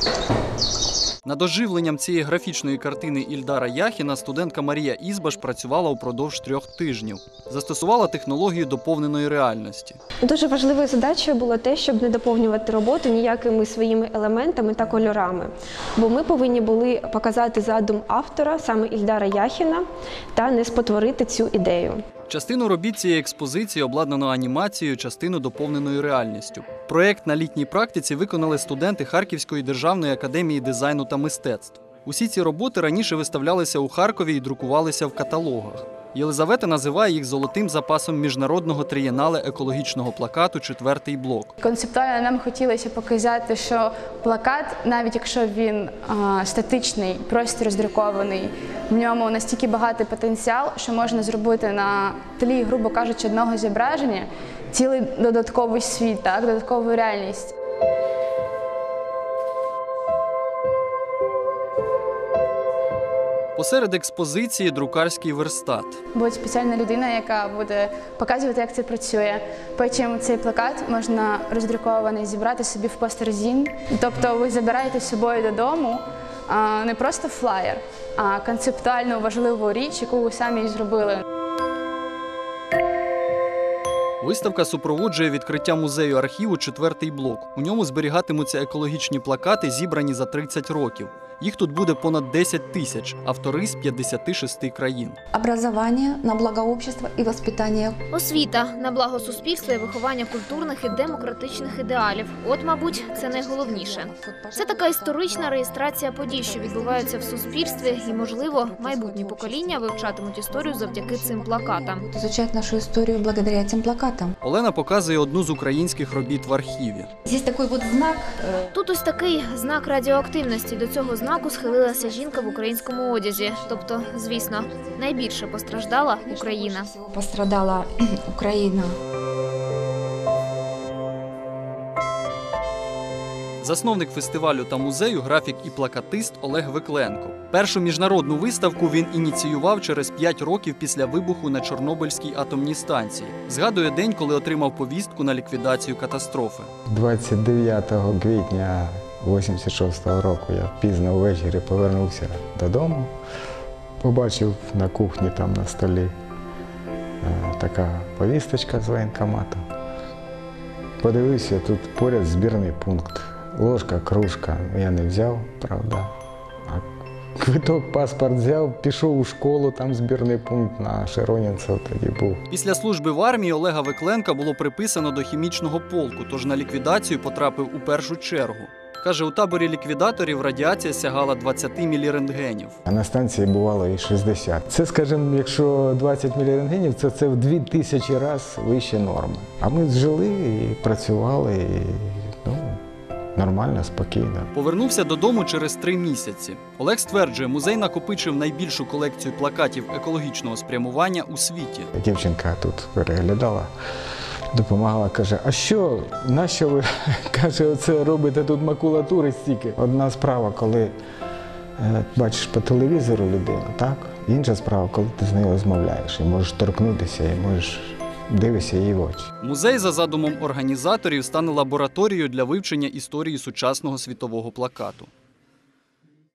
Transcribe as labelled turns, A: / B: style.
A: Над оживленням цієї графічної картини Ільдара Яхіна студентка Марія Ізбаш працювала упродовж 3 тижнів. Застосувала технологію доповненої реальності.
B: Дуже важливою задачею було те, щоб не доповнювати роботу ніякими своїми елементами та кольорами. Бо ми повинні були показати задум автора, саме Ільдара Яхіна, та не спотворити цю ідею.
A: Частину робіт цієї експозиції обладнано анімацією, частину доповненою реальністю. Проєкт на літній практиці виконали студенти Харківської державної академії дизайну та мистецтв. Усі ці роботи раніше виставлялися у Харкові і друкувалися в каталогах. Єлизавета називає їх золотим запасом міжнародного трієнале екологічного плакату «Четвертий блок».
C: Концептуально нам хотілося показати, що плакат, навіть якщо він статичний, просто роздрукований, в ньому настільки багатий потенціал, що можна зробити на тлі, грубо кажучи, одного зображення цілий додатковий світ, додаткову реальність.
A: Посеред експозиції друкарський верстат.
C: Буде спеціальна людина, яка буде показувати, як це працює. Потім цей плакат можна роздрукований зібрати собі в постерзін. Тобто ви забираєте з собою додому не просто флаєр, а концептуальну важливу річ, яку ви самі зробили.
A: Виставка супроводжує відкриття музею архіву «Четвертий блок». У ньому зберігатимуться екологічні плакати, зібрані за 30 років. Їх тут буде понад 10 тисяч, автори з 56 країн.
D: Образування на благо общества і воспитання.
E: Освіта на благо суспільства і виховання культурних і демократичних ідеалів. От, мабуть, це найголовніше. Це така історична реєстрація подій, що відбуваються в суспільстві, і, можливо, майбутні покоління вивчатимуть історію завдяки цим плакатам.
D: Изучать нашу історію благодаря цим плакатам.
A: Олена показує одну з українських робіт в архіві.
D: Здесь такий от знак.
E: Тут ось такий знак радіоактивності. До цього знаку схилилася жінка в українському одязі. Тобто, звісно, найбільше постраждала Україна.
D: Пострадала Україна.
A: Засновник фестивалю та музею, графік і плакатист Олег Викленко. Першу міжнародну виставку він ініціював через 5 років після вибуху на Чорнобильській атомній станції. Згадує день, коли отримав повістку на ліквідацію катастрофи.
F: 29 квітня 86-го року я пізно ввечері повернувся додому. Побачив на кухні там на столі така повісточка з воєнкомату. Подивився, тут поряд збірний пункт. Ложка, кружка. Я не взяв, правда. А квиток, паспорт взяв, пішов у школу, там збірний пункт на Широнінцев тоді був.
A: Після служби в армії Олега Викленка було приписано до хімічного полку, тож на ліквідацію потрапив у першу чергу. Каже, у таборі ліквідаторів радіація сягала 20 мілірентгенів.
F: А на станції бувало і 60. Це, скажімо, якщо 20 мілірентгенів, це в 2000 разів вище норми. А ми жили і працювали, і, нормально, спокійно.
A: Повернувся додому через 3 місяці. Олег стверджує, музей накопичив найбільшу колекцію плакатів екологічного спрямування у світі.
F: Дівчинка тут переглядала, допомагала, каже, а що, нащо ви, каже, оце робите тут макулатури стільки? Одна справа, коли бачиш по телевізору людину, так? Інша справа, коли ти з нею розмовляєш і можеш торкнутися, і можеш дивитися її в очі.
A: Музей, за задумом організаторів, стане лабораторією для вивчення історії сучасного світового плакату.